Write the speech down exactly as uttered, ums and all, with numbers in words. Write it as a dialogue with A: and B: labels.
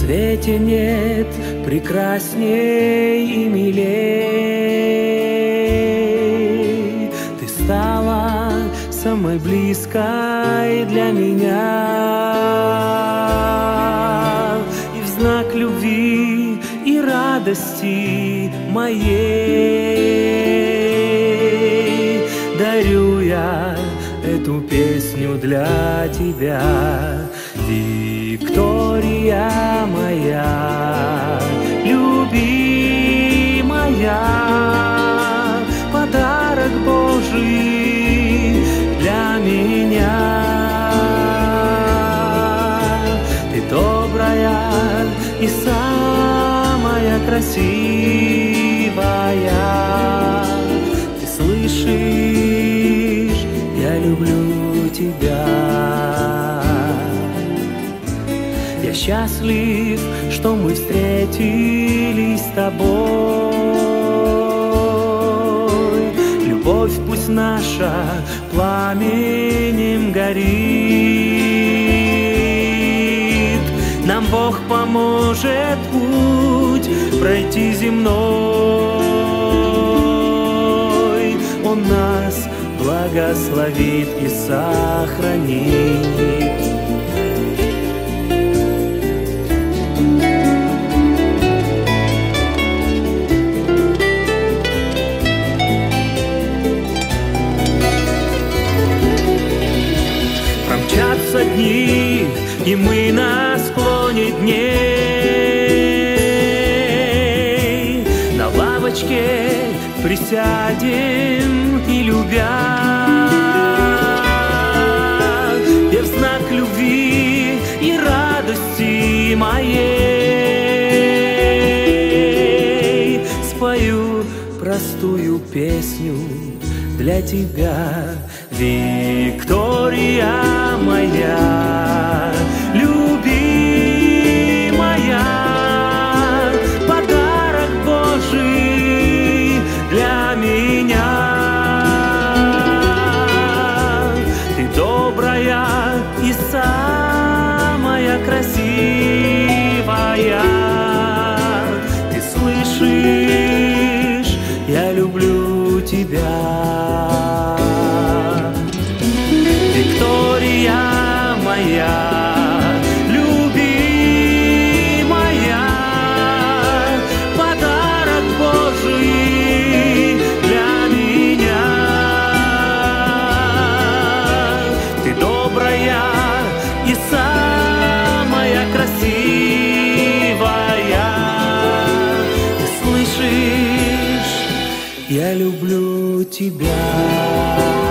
A: свете нет прекрасней и милей. Ты стала самой близкой для меня, и в знак любви и радости моей дарю я эту песню для тебя, Виктория моя, любимая, подарок Божий для меня. Ты добрая и самая красивая. Ты слышишь, я люблю тебя. Я счастлив, что мы встретились с тобой. Любовь пусть наша пламенем горит. Нам Бог поможет путь пройти земной. Он нас благословит и сохранит. Промчатся дни, и мы на склоне дней на лавочке присядем и любя, где в знак любви и радости моей спою простую песню для тебя, Виктория моя, любимая, подарок Божий для меня. Ты добрая и самая красивая. Ты слышишь, я люблю тебя. Виктория моя, любимая, подарок Божий для меня. Ты добрая и самая красивая. Ты слышишь, я люблю тебя.